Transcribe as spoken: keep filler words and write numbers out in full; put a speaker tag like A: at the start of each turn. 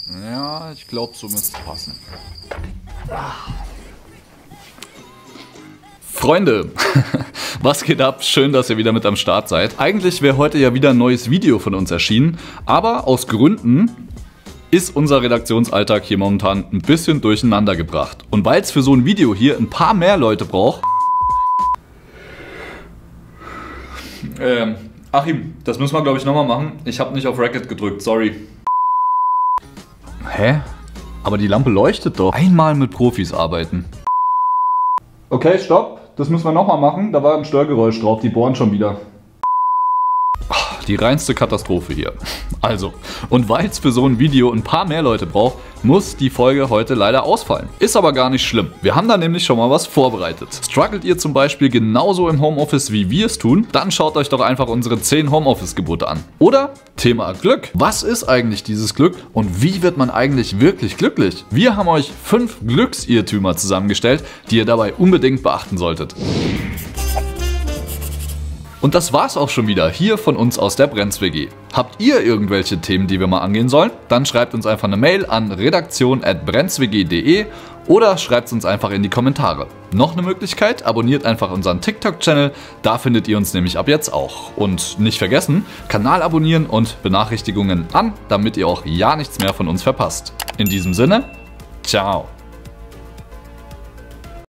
A: Ja, ich glaube, so müsste es passen. Freunde, was geht ab? Schön, dass ihr wieder mit am Start seid. Eigentlich wäre heute ja wieder ein neues Video von uns erschienen, aber aus Gründen ist unser Redaktionsalltag hier momentan ein bisschen durcheinander gebracht. Und weil es für so ein Video hier ein paar mehr Leute braucht... Ähm, Achim, das müssen wir glaube ich nochmal machen. Ich habe nicht auf Racket gedrückt, sorry. Hä? Aber die Lampe leuchtet doch. Einmal mit Profis arbeiten. Okay, stopp. Das müssen wir nochmal machen. Da war ein Störgeräusch drauf. Die bohren schon wieder. Die reinste Katastrophe hier. Also, und weil es für so ein Video ein paar mehr Leute braucht, muss die Folge heute leider ausfallen. Ist aber gar nicht schlimm. Wir haben da nämlich schon mal was vorbereitet. Struggelt ihr zum Beispiel genauso im Homeoffice wie wir es tun, dann schaut euch doch einfach unsere zehn Homeoffice-Gebote an. Oder Thema Glück. Was ist eigentlich dieses Glück und wie wird man eigentlich wirklich glücklich? Wir haben euch fünf Glücksirrtümer zusammengestellt, die ihr dabei unbedingt beachten solltet. Und das war's auch schon wieder hier von uns aus der Brenz-W G. Habt ihr irgendwelche Themen, die wir mal angehen sollen? Dann schreibt uns einfach eine Mail an redaktion at brenzwg punkt de oder schreibt es uns einfach in die Kommentare. Noch eine Möglichkeit, abonniert einfach unseren TikTok-Channel, da findet ihr uns nämlich ab jetzt auch. Und nicht vergessen, Kanal abonnieren und Benachrichtigungen an, damit ihr auch ja nichts mehr von uns verpasst. In diesem Sinne, ciao!